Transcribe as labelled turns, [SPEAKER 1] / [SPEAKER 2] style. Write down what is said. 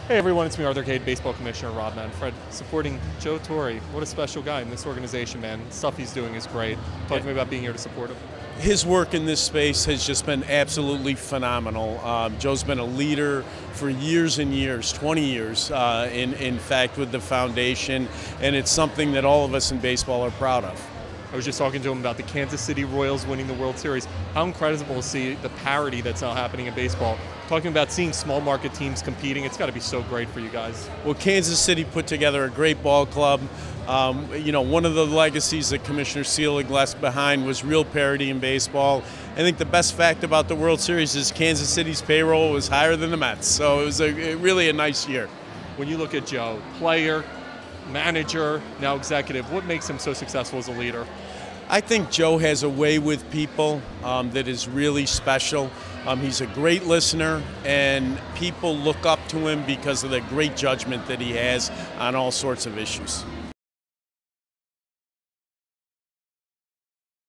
[SPEAKER 1] Hey everyone, it's me, Arthur Cade, Baseball Commissioner Rob Manfred, supporting Joe Torre. What a special guy in this organization, man. The stuff he's doing is great. Talk to me about being here to support him.
[SPEAKER 2] His work in this space has just been absolutely phenomenal. Joe's been a leader for years and years, 20 years, in fact, with the foundation, and it's something that all of us in baseball are proud of.
[SPEAKER 1] I was just talking to him about the Kansas City Royals winning the World Series. How incredible to see the parity that's now happening in baseball. Talking about seeing small market teams competing, it's got to be so great for you guys.
[SPEAKER 2] Well, Kansas City put together a great ball club. One of the legacies that Commissioner Selig left behind was real parity in baseball. I think the best fact about the World Series is Kansas City's payroll was higher than the Mets, so it was really a nice year.
[SPEAKER 1] When you look at Joe, player, manager, now executive, what makes him so successful as a leader?
[SPEAKER 2] I think Joe has a way with people that is really special. He's a great listener, and people look up to him because of the great judgment that he has on all sorts of issues.